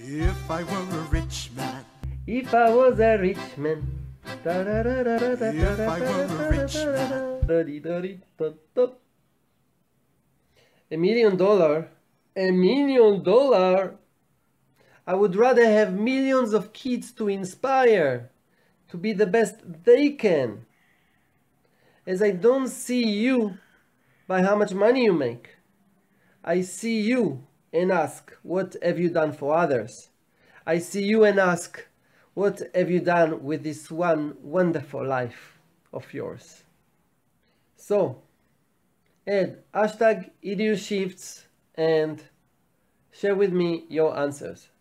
If I were a rich man. If I was a rich man. If I were a rich man. $1 million. $1 million. I would rather have millions of kids to inspire, to be the best they can. As I don't see you by how much money you make. I see you and ask, what have you done for others? I see you and ask, what have you done with this one wonderful life of yours? So, add hashtag #EduShifts and share with me your answers.